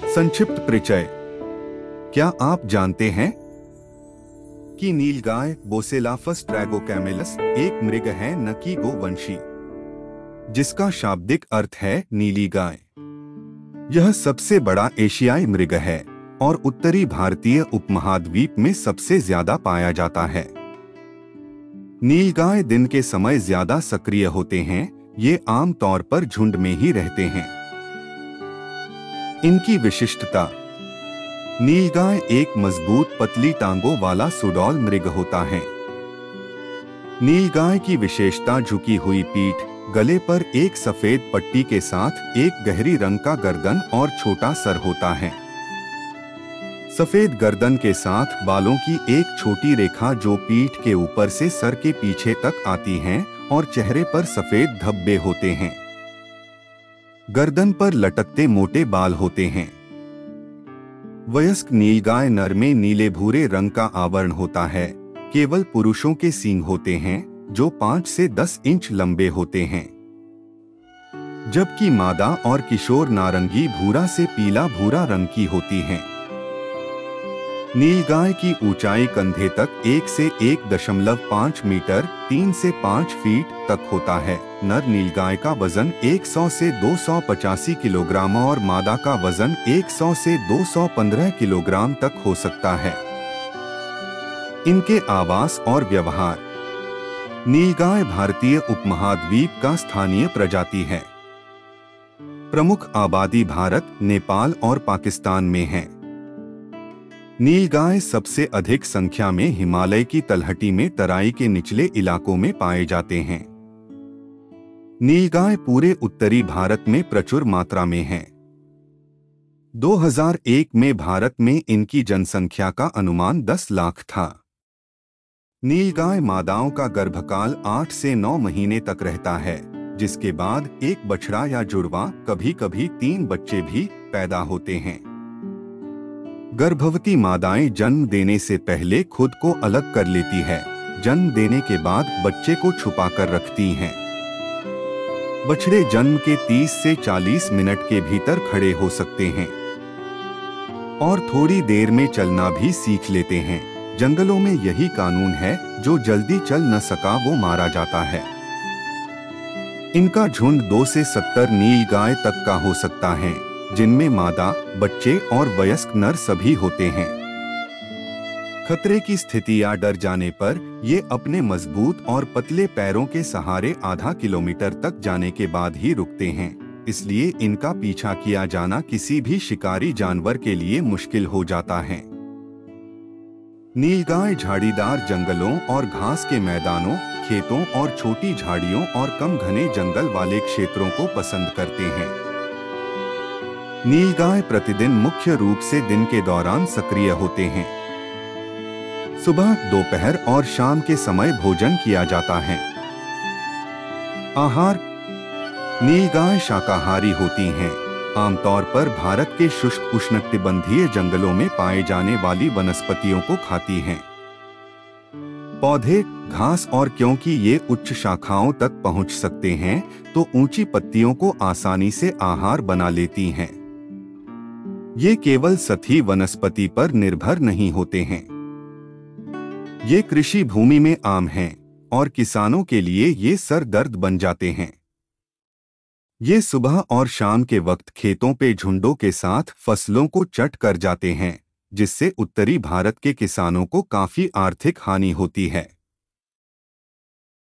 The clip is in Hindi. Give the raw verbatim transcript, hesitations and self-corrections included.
संक्षिप्त परिचय। क्या आप जानते हैं कि नीलगाय बोसेलाफस ट्रैगोकैमेलस एक मृग है, न कि गोवंशी, जिसका शाब्दिक अर्थ है नीली गाय। यह सबसे बड़ा एशियाई मृग है और उत्तरी भारतीय उपमहाद्वीप में सबसे ज्यादा पाया जाता है। नीलगाय दिन के समय ज्यादा सक्रिय होते हैं। ये आम तौर पर झुंड में ही रहते हैं। इनकी विशिष्टता: नीलगाय एक मजबूत पतली टांगों वाला सुडौल मृग होता है। नीलगाय की विशेषता झुकी हुई पीठ, गले पर एक सफेद पट्टी के साथ एक गहरी रंग का गर्दन और छोटा सर होता है। सफेद गर्दन के साथ बालों की एक छोटी रेखा जो पीठ के ऊपर से सर के पीछे तक आती है और चेहरे पर सफेद धब्बे होते हैं। गर्दन पर लटकते मोटे बाल होते हैं। वयस्क नीलगाय नर में नीले भूरे रंग का आवरण होता है। केवल पुरुषों के सींग होते हैं जो पाँच से दस इंच लंबे होते हैं, जबकि मादा और किशोर नारंगी भूरा से पीला भूरा रंग की होती हैं। नीलगाय की ऊंचाई कंधे तक एक से एक दशमलव पाँच मीटर तीन से पाँच फीट तक होता है। नर नीलगाय का वजन सौ से दो सौ पचासी किलोग्राम और मादा का वजन सौ से दो सौ पंद्रह किलोग्राम तक हो सकता है। इनके आवास और व्यवहार: नीलगाय भारतीय उपमहाद्वीप का स्थानीय प्रजाति है। प्रमुख आबादी भारत, नेपाल और पाकिस्तान में है। नीलगाय सबसे अधिक संख्या में हिमालय की तलहटी में तराई के निचले इलाकों में पाए जाते हैं। नीलगाय पूरे उत्तरी भारत में प्रचुर मात्रा में है। दो हज़ार एक में भारत में इनकी जनसंख्या का अनुमान दस लाख था। नीलगाय मादाओं का गर्भकाल आठ से नौ महीने तक रहता है, जिसके बाद एक बछड़ा या जुड़वा, कभी कभी तीन बच्चे भी पैदा होते हैं। गर्भवती मादाएं जन्म देने से पहले खुद को अलग कर लेती है। जन्म देने के बाद बच्चे को छुपाकर रखती हैं। बछड़े जन्म के तीस से चालीस मिनट के भीतर खड़े हो सकते हैं और थोड़ी देर में चलना भी सीख लेते हैं। जंगलों में यही कानून है, जो जल्दी चल न सका वो मारा जाता है। इनका झुंड दो से सत्तर नीलगाय तक का हो सकता है, जिनमें मादा, बच्चे और वयस्क नर सभी होते हैं। खतरे की स्थिति या डर जाने पर ये अपने मजबूत और पतले पैरों के सहारे आधा किलोमीटर तक जाने के बाद ही रुकते हैं। इसलिए इनका पीछा किया जाना किसी भी शिकारी जानवर के लिए मुश्किल हो जाता है। नीलगाय झाड़ीदार जंगलों और घास के मैदानों, खेतों और छोटी झाड़ियों और कम घने जंगल वाले क्षेत्रों को पसंद करते हैं। नीलगाय प्रतिदिन मुख्य रूप से दिन के दौरान सक्रिय होते हैं। सुबह, दोपहर और शाम के समय भोजन किया जाता है। आहार: नीलगाय शाकाहारी होती हैं। आमतौर पर भारत के शुष्क उष्णकटिबंधीय जंगलों में पाए जाने वाली वनस्पतियों को खाती हैं। पौधे, घास और क्योंकि ये उच्च शाखाओं तक पहुंच सकते हैं, तो ऊंची पत्तियों को आसानी से आहार बना लेती हैं। ये केवल सतही वनस्पति पर निर्भर नहीं होते हैं। ये कृषि भूमि में आम हैं और किसानों के लिए ये सर दर्द बन जाते हैं। ये सुबह और शाम के वक्त खेतों पे झुंडों के साथ फसलों को चट कर जाते हैं, जिससे उत्तरी भारत के किसानों को काफी आर्थिक हानि होती है।